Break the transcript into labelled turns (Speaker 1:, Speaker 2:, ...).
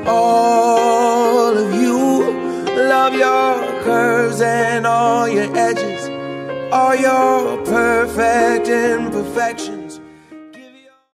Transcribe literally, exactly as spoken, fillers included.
Speaker 1: all of you. Love your curves and all your edges, all your perfect imperfections.